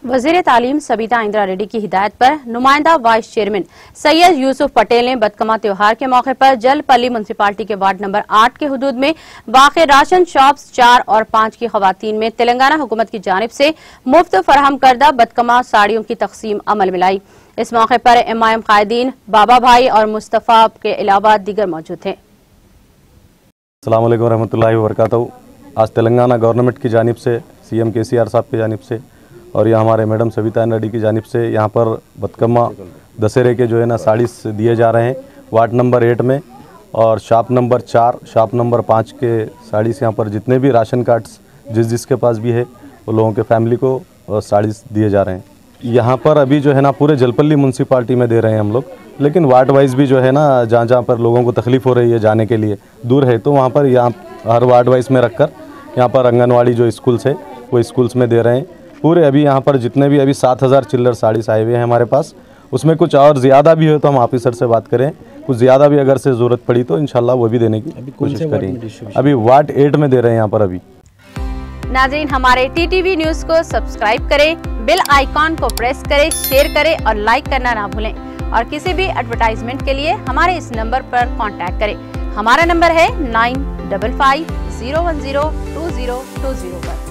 वजीर तालीम सबीता इंदिरा रेड्डी की हिदायत पर नुमाइंदा वाइस चेयरमैन सैयद यूसुफ पटेल ने बदकमा त्योहार के मौके पर जलपल्ली म्युनिसिपालिटी के वार्ड नंबर 8 के हुदूद में वाक़े राशन शॉप्स 4 और 5 की खवातीन में तेलंगाना हुकूमत की जानिब से मुफ्त फराहम करदा बदकमा साड़ियों की तकसीम अमल में लाई। इस मौके पर एमआईएम कायदीन बाबा भाई और मुस्तफ़ा के अलावा दीगर मौजूद थे। अस्सलाम वालेकुम रहमतुल्लाहि व बरकातहू। आज तेलंगाना गवर्नमेंट की जानिब से सीएम केसीआर साहब की जानिब से और यह हमारे मैडम सविता रेड्डी की जानिब से यहाँ पर बदकमा दशहरे के जो है ना साड़ी दिए जा रहे हैं वार्ड नंबर 8 में, और शॉप नंबर 4 शॉप नंबर 5 के साड़ीस यहाँ पर जितने भी राशन कार्ड्स जिसके पास भी है वो लोगों के फैमिली को साड़ीस दिए जा रहे हैं। यहाँ पर अभी जो है ना पूरे जलपल्ली म्युनिसिपालिटी में दे रहे हैं हम लोग, लेकिन वार्ड वाइज भी जो है ना जहाँ जहाँ पर लोगों को तकलीफ़ हो रही है जाने के लिए दूर है तो वहाँ पर यहाँ हर वार्ड वाइज में रखकर यहाँ पर आंगनवाड़ी जो स्कूल्स है वो स्कूल्स में दे रहे हैं पूरे। अभी यहाँ पर जितने भी अभी 7000 चिल्लर साड़ीस आए हुए हैं हमारे पास, उसमें कुछ और ज़्यादा भी हो तो हम ऑफिसर से बात करें, कुछ ज़्यादा भी अगर से ज़रूरत पड़ी तो इंशाल्लाह वो भी देने की कोशिश करेंगे। अभी वार्ड 8 में दे रहे हैं यहाँ पर अभी। नाज़रीन, हमारे टीटीवी न्यूज़ को सब्सक्राइब करें, बेल आइकॉन को प्रेस करें, शेयर करें और लाइक करना ना भूलें। और किसी भी एडवर्टाइजमेंट के लिए हमारे इस नंबर पर कॉन्टैक्ट करें। हमारा नंबर है 9550102020 पर।